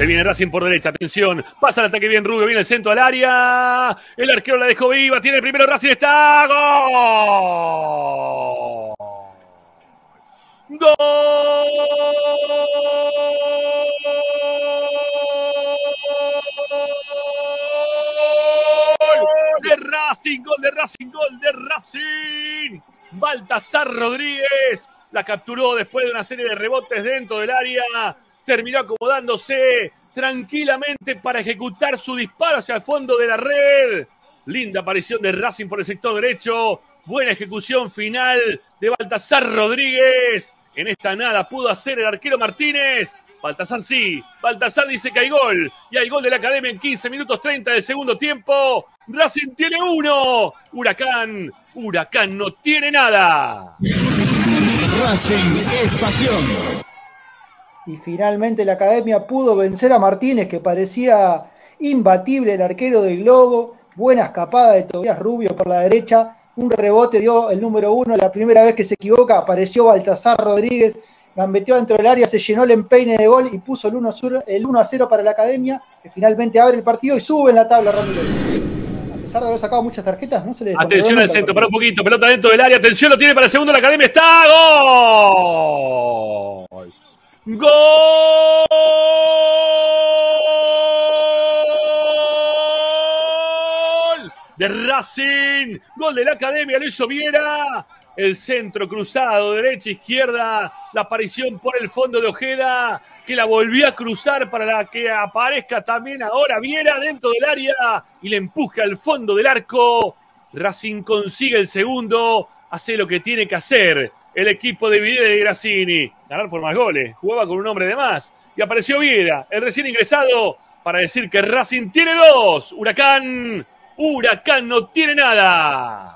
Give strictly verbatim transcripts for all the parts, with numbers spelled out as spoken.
Se viene Racing por derecha, atención, pasa el ataque bien Rubio, viene el centro al área, el arquero la dejó viva, tiene el primero Racing, está, ¡gol! ¡Gol! De Racing, gol de Racing, gol de Racing. Baltasar Rodríguez la capturó después de una serie de rebotes dentro del área, terminó acomodándose tranquilamente para ejecutar su disparo hacia el fondo de la red. Linda aparición de Racing por el sector derecho, buena ejecución final de Baltasar Rodríguez. En esta nada pudo hacer el arquero Martínez. Baltasar sí, Baltasar dice que hay gol, y hay gol de la Academia en quince minutos treinta del segundo tiempo. Racing tiene uno, Huracán, Huracán no tiene nada. Racing es pasión. Y finalmente la Academia pudo vencer a Martínez, que parecía imbatible, el arquero del Globo. Buena escapada de Tobías Rubio por la derecha, un rebote dio el número uno, la primera vez que se equivoca apareció Baltasar Rodríguez, gambeteó dentro del área, se llenó el empeine de gol y puso el uno a cero para la Academia, que finalmente abre el partido y sube en la tabla, Ramírez. A pesar de haber sacado muchas tarjetas, no se le... Atención al centro, para un poquito, pelota dentro del área, atención, lo tiene para el segundo, la Academia está, ¡gol! ¡Gol! De Racing, gol de la Academia, lo hizo Viera, el centro cruzado, derecha, izquierda, la aparición por el fondo de Ojeda, que la volvió a cruzar para la que aparezca también ahora Viera dentro del área y le empuja al fondo del arco. Racing consigue el segundo, hace lo que tiene que hacer el equipo de Videla y Grassini, ganar por más goles, jugaba con un hombre de más y apareció Viera, el recién ingresado, para decir que Racing tiene dos, Huracán, Huracán no tiene nada.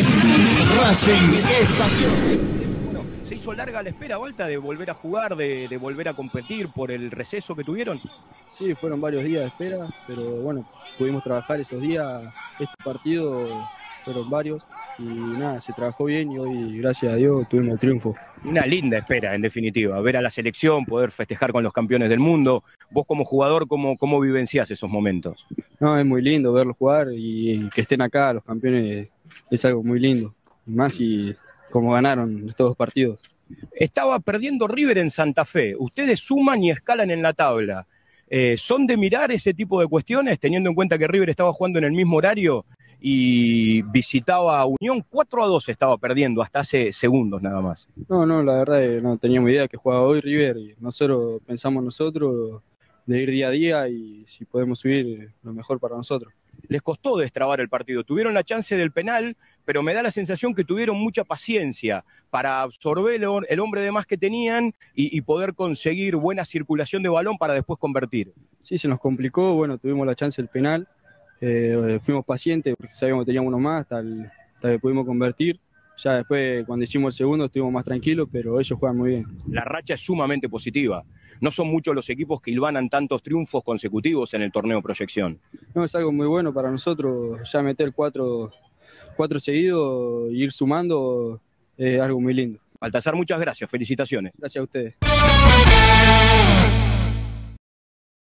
Racing es pasión. Bueno, se hizo larga la espera, Volta, de volver a jugar, de, de volver a competir por el receso que tuvieron. Sí, fueron varios días de espera, pero bueno, pudimos trabajar esos días. Este partido fueron varios y nada, se trabajó bien y hoy, gracias a Dios, tuvimos el triunfo. Una linda espera, en definitiva, ver a la selección, poder festejar con los campeones del mundo. Vos como jugador, ¿cómo, cómo vivenciás esos momentos? No, es muy lindo verlos jugar y que estén acá los campeones es algo muy lindo. Y más y como ganaron estos dos partidos. Estaba perdiendo River en Santa Fe. Ustedes suman y escalan en la tabla. Eh, ¿Son de mirar ese tipo de cuestiones, teniendo en cuenta que River estaba jugando en el mismo horario y visitaba a Unión? cuatro a dos estaba perdiendo hasta hace segundos nada más. No, no, la verdad es que no teníamos idea que jugaba hoy River y nosotros pensamos nosotros de ir día a día y si podemos subir lo mejor para nosotros. Les costó destrabar el partido, tuvieron la chance del penal, pero me da la sensación que tuvieron mucha paciencia para absorber el hombre de más que tenían y, y poder conseguir buena circulación de balón para después convertir. Sí, se nos complicó, bueno, tuvimos la chance del penal, eh, fuimos pacientes porque sabíamos que teníamos uno más hasta, el, hasta que pudimos convertir. Ya después, cuando hicimos el segundo, estuvimos más tranquilos, pero ellos juegan muy bien. La racha es sumamente positiva. No son muchos los equipos que hilvanan tantos triunfos consecutivos en el torneo Proyección. No, es algo muy bueno para nosotros. Ya meter cuatro, cuatro seguidos e ir sumando es algo muy lindo. Baltasar, muchas gracias. Felicitaciones. Gracias a ustedes.